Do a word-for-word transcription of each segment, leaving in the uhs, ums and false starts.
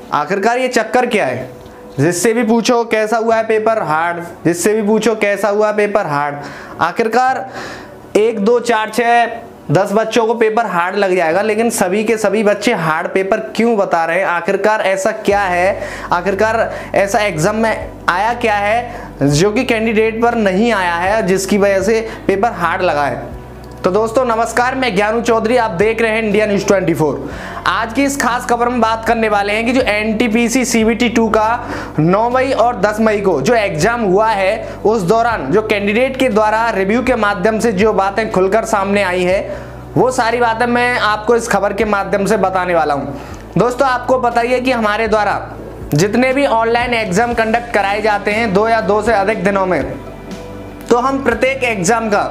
आखिरकार ये चक्कर क्या है? जिससे भी पूछो कैसा हुआ है पेपर, हार्ड। जिससे भी पूछो कैसा हुआ पेपर, हार्ड। आखिरकार एक दो चार छः दस बच्चों को पेपर हार्ड लग जाएगा, लेकिन सभी के सभी बच्चे हार्ड पेपर क्यों बता रहे हैं? आखिरकार ऐसा क्या है? आखिरकार ऐसा एग्जाम में आया क्या है जो कि कैंडिडेट पर नहीं आया है, जिसकी वजह से पेपर हार्ड लगा है? तो दोस्तों नमस्कार, मैं ज्ञानू चौधरी, आप देख रहे हैं इंडिया न्यूज़ चौबीस। आज की इस खास खबर में बात करने वाले हैं कि जो एनटीपीसी सीबीटी टू का नौ मई और दस मई को जो एग्जाम हुआ है, उस दौरान जो कैंडिडेट के द्वारा रिव्यू के माध्यम से जो बातें खुलकर सामने आई है, वो सारी बातें मैं आपको इस खबर के माध्यम से बताने वाला हूँ। दोस्तों आपको पता ही है कि हमारे द्वारा जितने भी ऑनलाइन एग्जाम कंडक्ट कराए जाते हैं दो या दो से अधिक दिनों में, तो हम प्रत्येक एग्जाम का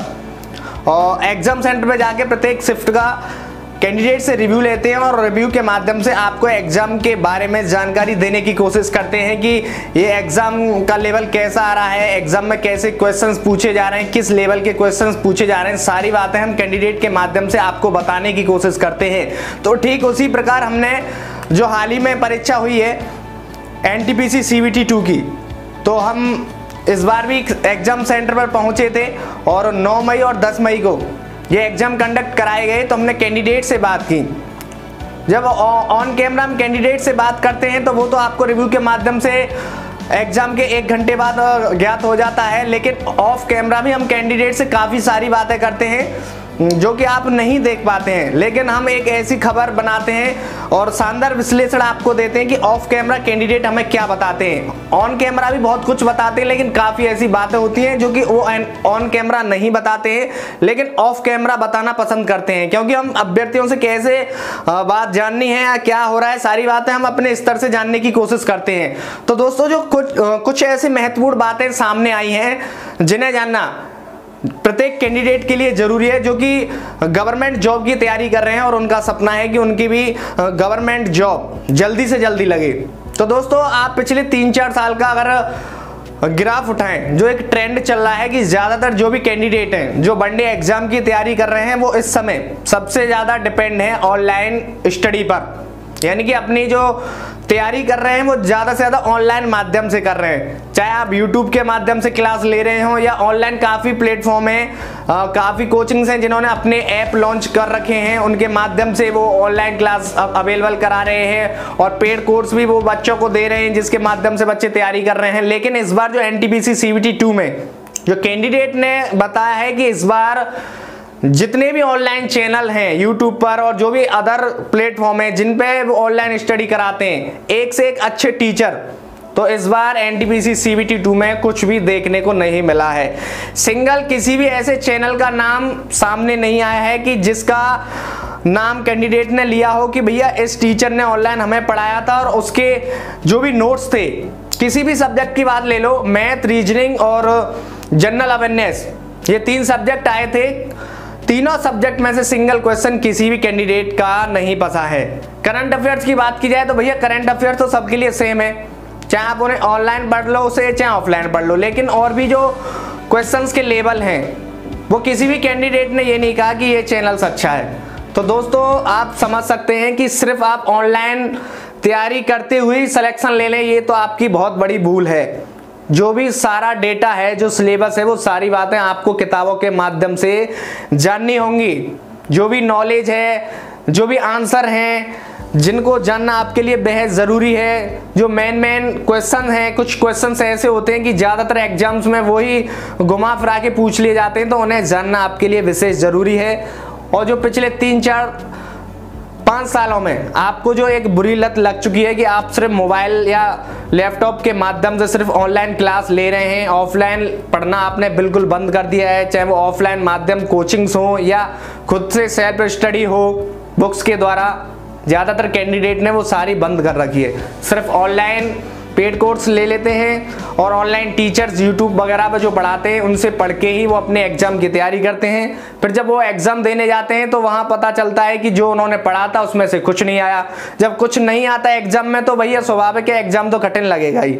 और एग्जाम सेंटर पे जाके प्रत्येक शिफ्ट का कैंडिडेट से रिव्यू लेते हैं और रिव्यू के माध्यम से आपको एग्जाम के बारे में जानकारी देने की कोशिश करते हैं कि ये एग्जाम का लेवल कैसा आ रहा है, एग्जाम में कैसे क्वेश्चंस पूछे जा रहे हैं, किस लेवल के क्वेश्चंस पूछे जा रहे हैं, सारी बातें हम कैंडिडेट के माध्यम से आपको बताने की कोशिश करते हैं। तो ठीक उसी प्रकार हमने जो हाल ही में परीक्षा हुई है एनटीपीसी सीबीटी टू की, तो हम इस बार भी एग्जाम सेंटर पर पहुंचे थे और नौ मई और दस मई को ये एग्जाम कंडक्ट कराए गए। तो हमने कैंडिडेट से बात की। जब ऑन कैमरा हम कैंडिडेट से बात करते हैं तो वो तो आपको रिव्यू के माध्यम से एग्जाम के एक घंटे बाद ज्ञात हो जाता है, लेकिन ऑफ कैमरा भी हम कैंडिडेट से काफ़ी सारी बातें करते हैं जो कि आप नहीं देख पाते हैं। लेकिन हम एक ऐसी खबर बनाते हैं और शानदार विश्लेषण आपको देते हैं कि ऑफ कैमरा कैंडिडेट हमें क्या बताते हैं। ऑन कैमरा भी बहुत कुछ बताते हैं, लेकिन काफ़ी ऐसी बातें होती हैं जो कि वो ऑन कैमरा नहीं बताते हैं, लेकिन ऑफ कैमरा बताना पसंद करते हैं, क्योंकि हम अभ्यर्थियों से कैसे बात जाननी है या क्या हो रहा है, सारी बातें हम अपने स्तर से जानने की कोशिश करते हैं। तो दोस्तों जो कुछ कुछ ऐसी महत्वपूर्ण बातें सामने आई हैं जिन्हें जानना प्रत्येक कैंडिडेट के लिए जरूरी है जो कि गवर्नमेंट जॉब की तैयारी कर रहे हैं और उनका सपना है कि उनकी भी गवर्नमेंट जॉब जल्दी से जल्दी लगे। तो दोस्तों आप पिछले तीन चार साल का अगर ग्राफ उठाएं, जो एक ट्रेंड चल रहा है कि ज्यादातर जो भी कैंडिडेट हैं जो वनडे एग्जाम की तैयारी कर रहे हैं, वो इस समय सबसे ज्यादा डिपेंड है ऑनलाइन स्टडी पर। यानी कि अपनी जो तैयारी कर रहे हैं वो ज़्यादा से ज़्यादा ऑनलाइन माध्यम से कर रहे हैं, चाहे आप यूट्यूब के माध्यम से क्लास ले रहे हो या ऑनलाइन काफ़ी प्लेटफॉर्म हैं, काफ़ी कोचिंग्स हैं जिन्होंने अपने ऐप लॉन्च कर रखे हैं, उनके माध्यम से वो ऑनलाइन क्लास अवेलेबल करा रहे हैं और पेड कोर्स भी वो बच्चों को दे रहे हैं जिसके माध्यम से बच्चे तैयारी कर रहे हैं। लेकिन इस बार जो एनटीपीसी सीबीटी टू में जो कैंडिडेट ने बताया है कि इस बार जितने भी ऑनलाइन चैनल हैं यूट्यूब पर और जो भी अदर प्लेटफॉर्म है जिन पे वो ऑनलाइन स्टडी कराते हैं, एक से एक अच्छे टीचर, तो इस बार एनटीपीसी सीबीटी टू में कुछ भी देखने को नहीं मिला है। सिंगल किसी भी ऐसे चैनल का नाम सामने नहीं आया है कि जिसका नाम कैंडिडेट ने लिया हो कि भैया इस टीचर ने ऑनलाइन हमें पढ़ाया था और उसके जो भी नोट्स थे, किसी भी सब्जेक्ट की बात ले लो, मैथ, रीजनिंग और जनरल अवेयरनेस, ये तीन सब्जेक्ट आए थे। तीनों सब्जेक्ट में से सिंगल क्वेश्चन किसी भी कैंडिडेट का नहीं फंसा है। करंट अफेयर्स की बात की जाए तो भैया करंट अफेयर्स तो सबके लिए सेम है, चाहे आप उन्हें ऑनलाइन पढ़ लो उसे चाहे ऑफलाइन पढ़ लो, लेकिन और भी जो क्वेश्चंस के लेवल हैं वो किसी भी कैंडिडेट ने ये नहीं कहा कि ये चैनल्स अच्छा है। तो दोस्तों आप समझ सकते हैं कि सिर्फ आप ऑनलाइन तैयारी करते हुए सिलेक्शन ले लें, ये तो आपकी बहुत बड़ी भूल है। जो भी सारा डेटा है, जो सिलेबस है, वो सारी बातें आपको किताबों के माध्यम से जाननी होंगी। जो भी नॉलेज है, जो भी आंसर हैं, जिनको जानना आपके लिए बेहद ज़रूरी है। जो मेन मेन क्वेश्चन हैं, कुछ क्वेश्चन ऐसे होते हैं कि ज़्यादातर एग्जाम्स में वही घुमा फिरा के पूछ लिए जाते हैं, तो उन्हें जानना आपके लिए विशेष ज़रूरी है। और जो पिछले तीन चार पाँच सालों में आपको जो एक बुरी लत लग चुकी है कि आप सिर्फ मोबाइल या लैपटॉप के माध्यम से सिर्फ ऑनलाइन क्लास ले रहे हैं, ऑफलाइन पढ़ना आपने बिल्कुल बंद कर दिया है, चाहे वो ऑफलाइन माध्यम कोचिंग्स हो या खुद से सेल्फ स्टडी हो बुक्स के द्वारा, ज़्यादातर कैंडिडेट ने वो सारी बंद कर रखी है। सिर्फ ऑनलाइन पेड कोर्स ले लेते हैं और ऑनलाइन टीचर्स यूट्यूब वगैरह पर जो पढ़ाते हैं उनसे पढ़ के ही वो अपने एग्जाम की तैयारी करते हैं। फिर जब वो एग्जाम देने जाते हैं तो वहाँ पता चलता है कि जो उन्होंने पढ़ा था उसमें से कुछ नहीं आया। जब कुछ नहीं आता एग्जाम में तो भैया स्वाभाविक है एग्जाम तो कठिन लगेगा ही।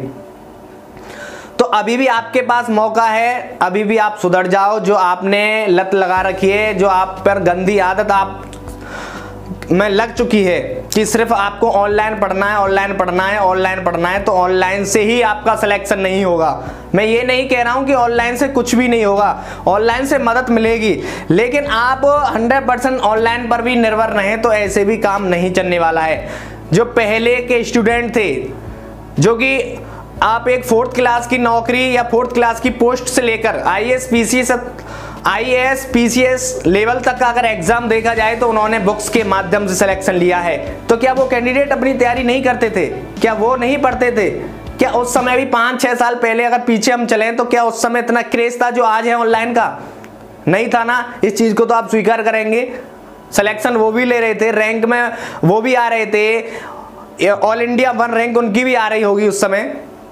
तो अभी भी आपके पास मौका है, अभी भी आप सुधर जाओ। जो आपने लत लगा रखी है, जो आप पर गंदी आदत आप में लग चुकी है कि सिर्फ आपको ऑनलाइन पढ़ना है, ऑनलाइन पढ़ना है, ऑनलाइन पढ़ना है, तो ऑनलाइन से ही आपका सिलेक्शन नहीं होगा। मैं ये नहीं कह रहा हूं कि ऑनलाइन से कुछ भी नहीं होगा, ऑनलाइन से मदद मिलेगी, लेकिन आप हंड्रेड परसेंट ऑनलाइन पर भी निर्भर रहें तो ऐसे भी काम नहीं चलने वाला है। जो पहले के स्टूडेंट थे, जो कि आप एक फोर्थ क्लास की नौकरी या फोर्थ क्लास की पोस्ट से लेकर I A S P C S I A S P C S level तक का अगर एग्जाम देखा जाए तो उन्होंने बुक्स के माध्यम से सिलेक्शन लिया है। तो क्या वो कैंडिडेट अपनी तैयारी नहीं करते थे? क्या वो नहीं पढ़ते थे? क्या उस समय भी पाँच छः साल पहले अगर पीछे हम चलें तो क्या उस समय इतना क्रेज था जो आज है ऑनलाइन का? नहीं था ना। इस चीज़ को तो आप स्वीकार करेंगे। सिलेक्शन वो भी ले रहे थे, रैंक में वो भी आ रहे थे, ऑल इंडिया वन रैंक उनकी भी आ रही होगी उस समय।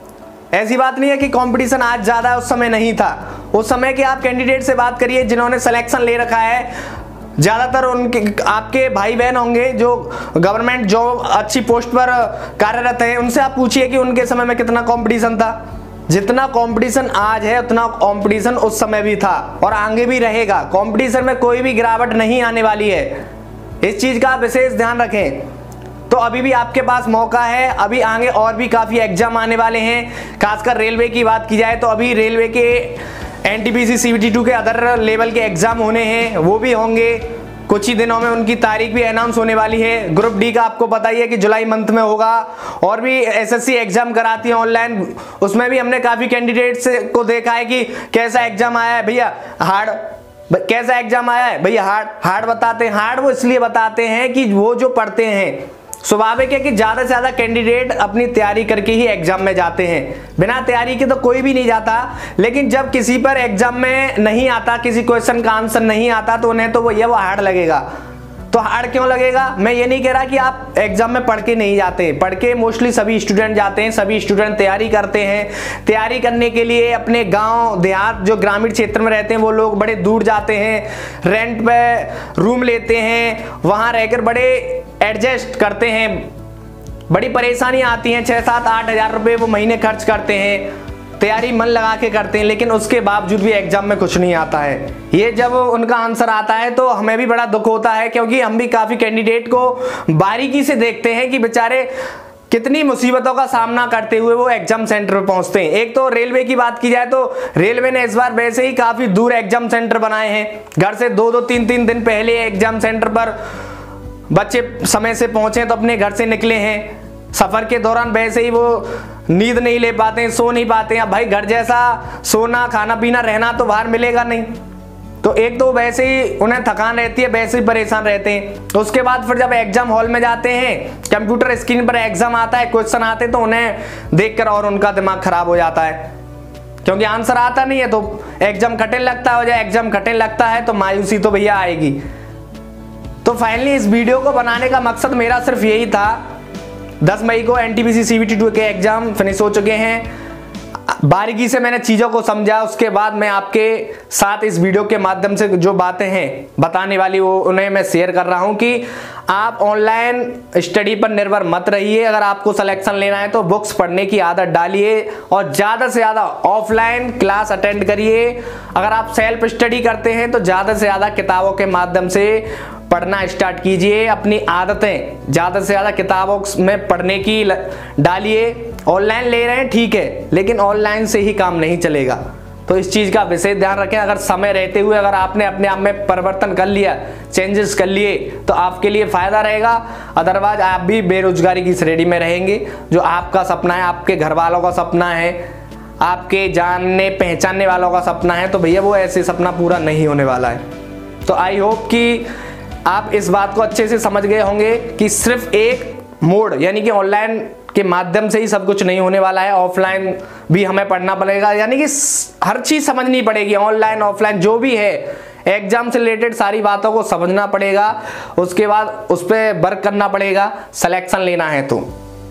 ऐसी बात नहीं है कि कंपटीशन आज ज़्यादा है, उस समय नहीं था। उस समय के आप कैंडिडेट से बात करिए जिन्होंने सिलेक्शन ले रखा है, ज़्यादातर उनके आपके भाई बहन होंगे जो गवर्नमेंट जॉब अच्छी पोस्ट पर कार्यरत हैं, उनसे आप पूछिए कि उनके समय में कितना कंपटीशन था। जितना कंपटीशन आज है उतना कंपटीशन उस समय भी था और आगे भी रहेगा। कंपटीशन में कोई भी गिरावट नहीं आने वाली है, इस चीज़ का आप विशेष ध्यान रखें। तो अभी भी आपके पास मौका है, अभी आगे और भी काफ़ी एग्जाम आने वाले हैं। खासकर रेलवे की बात की जाए तो अभी रेलवे के N T P C C B T two के अदर लेवल के एग्जाम होने हैं, वो भी होंगे कुछ ही दिनों में। उनकी तारीख भी अनाउंस होने वाली है। ग्रुप डी का आपको पता ही है कि जुलाई मंथ में होगा। और भी एस एस सी एग्जाम कराती है ऑनलाइन, उसमें भी हमने काफ़ी कैंडिडेट्स को देखा है कि कैसा एग्जाम आया है भैया, हार्ड कैसा एग्जाम आया है भैया, हार्ड हार्ड बताते हैं। हार्ड वो इसलिए बताते हैं कि वो जो पढ़ते हैं, स्वाभाविक है कि ज़्यादा से ज़्यादा कैंडिडेट अपनी तैयारी करके ही एग्जाम में जाते हैं, बिना तैयारी के तो कोई भी नहीं जाता। लेकिन जब किसी पर एग्जाम में नहीं आता, किसी क्वेश्चन का आंसर नहीं आता, तो उन्हें तो वो ये वो हार्ड लगेगा। तो हार्ड क्यों लगेगा? मैं ये नहीं कह रहा कि आप एग्जाम में पढ़ के नहीं जाते, पढ़ के मोस्टली सभी स्टूडेंट जाते हैं, सभी स्टूडेंट तैयारी करते हैं। तैयारी करने के लिए अपने गांव देहात जो ग्रामीण क्षेत्र में रहते हैं वो लोग बड़े दूर जाते हैं, रेंट पे रूम लेते हैं, वहाँ रहकर बड़े एडजस्ट करते हैं, बड़ी परेशानियाँ आती हैं। छः सात आठ हज़ार रुपये वो महीने खर्च करते हैं, तैयारी मन लगा के करते हैं, लेकिन उसके बावजूद भी एग्जाम में कुछ नहीं आता है। ये जब उनका आंसर आता है तो हमें भी बड़ा दुख होता है, क्योंकि हम भी काफ़ी कैंडिडेट को बारीकी से देखते हैं कि बेचारे कितनी मुसीबतों का सामना करते हुए वो एग्जाम सेंटर पर पहुंचते हैं। एक तो रेलवे की बात की जाए तो रेलवे ने इस बार वैसे ही काफ़ी दूर एग्जाम सेंटर बनाए हैं। घर से दो दो तीन तीन दिन पहले एग्जाम सेंटर पर बच्चे समय से पहुंचे तो अपने घर से निकले हैं। सफ़र के दौरान वैसे ही वो नींद नहीं ले पाते हैं, सो नहीं पाते हैं। अब भाई घर जैसा सोना खाना पीना रहना तो बाहर मिलेगा नहीं, तो एक तो वैसे ही उन्हें थकान रहती है, वैसे ही परेशान रहते हैं। तो उसके बाद फिर जब एग्जाम हॉल में जाते हैं, कंप्यूटर स्क्रीन पर एग्जाम आता है, क्वेश्चन आते हैं, तो उन्हें देखकर और उनका दिमाग खराब हो जाता है, क्योंकि आंसर आता नहीं है। तो एग्जाम कठिन लगता है, जब एग्जाम कठिन लगता है तो मायूसी तो भैया आएगी। तो फाइनली इस वीडियो को बनाने का मकसद मेरा सिर्फ यही था। दस मई को N T P C C B T two के एग्जाम फिनिश हो चुके हैं, बारीकी से मैंने चीज़ों को समझा। उसके बाद मैं आपके साथ इस वीडियो के माध्यम से जो बातें हैं बताने वाली वो उन्हें मैं शेयर कर रहा हूं कि आप ऑनलाइन स्टडी पर निर्भर मत रहिए। अगर आपको सिलेक्शन लेना है तो बुक्स पढ़ने की आदत डालिए और ज़्यादा से ज़्यादा ऑफलाइन क्लास अटेंड करिए। अगर आप सेल्फ स्टडी करते हैं तो ज़्यादा से ज़्यादा किताबों के माध्यम से पढ़ना स्टार्ट कीजिए। अपनी आदतें ज़्यादा से ज़्यादा किताबों में पढ़ने की डालिए। ऑनलाइन ले रहे हैं ठीक है, लेकिन ऑनलाइन से ही काम नहीं चलेगा, तो इस चीज़ का विशेष ध्यान रखें। अगर समय रहते हुए अगर आपने अपने आप में परिवर्तन कर लिया, चेंजेस कर लिए, तो आपके लिए फ़ायदा रहेगा। अदरवाइज आप भी बेरोजगारी की श्रेणी में रहेंगे। जो आपका सपना है, आपके घर वालों का सपना है, आपके जानने पहचानने वालों का सपना है, तो भैया वो ऐसे सपना पूरा नहीं होने वाला है। तो आई होप कि आप इस बात को अच्छे से समझ गए होंगे कि सिर्फ एक मोड यानी कि ऑनलाइन के माध्यम से ही सब कुछ नहीं होने वाला है, ऑफलाइन भी हमें पढ़ना पड़ेगा। यानी कि हर चीज़ समझनी पड़ेगी, ऑनलाइन ऑफलाइन जो भी है, एग्जाम से रिलेटेड सारी बातों को समझना पड़ेगा। उसके बाद उस पर वर्क करना पड़ेगा, सिलेक्शन लेना है तो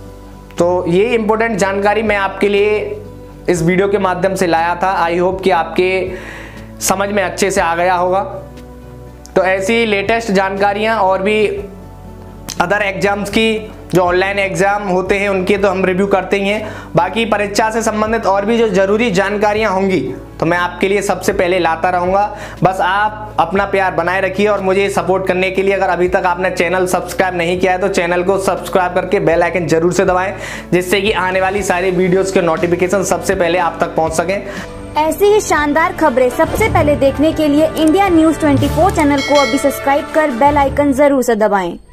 तो ये इम्पोर्टेंट जानकारी मैं आपके लिए इस वीडियो के माध्यम से लाया था। आई होप कि आपके समझ में अच्छे से आ गया होगा। तो ऐसी लेटेस्ट जानकारियाँ और भी अदर एग्जाम्स की जो ऑनलाइन एग्जाम होते हैं उनके तो हम रिव्यू करते ही हैं। बाकी परीक्षा से संबंधित और भी जो जरूरी जानकारियां होंगी तो मैं आपके लिए सबसे पहले लाता रहूंगा। बस आप अपना प्यार बनाए रखिए और मुझे सपोर्ट करने के लिए अगर अभी तक आपने चैनल सब्सक्राइब नहीं किया है तो चैनल को सब्सक्राइब करके बेल आइकन जरूर से दबाएं, जिससे कि आने वाली सारी वीडियोस के नोटिफिकेशन सबसे पहले आप तक पहुंच सकें। ऐसी ही शानदार खबरें सबसे पहले देखने के लिए इंडिया न्यूज चौबीस चैनल को अभी सब्सक्राइब कर बेल आइकन जरूर से दबाएं।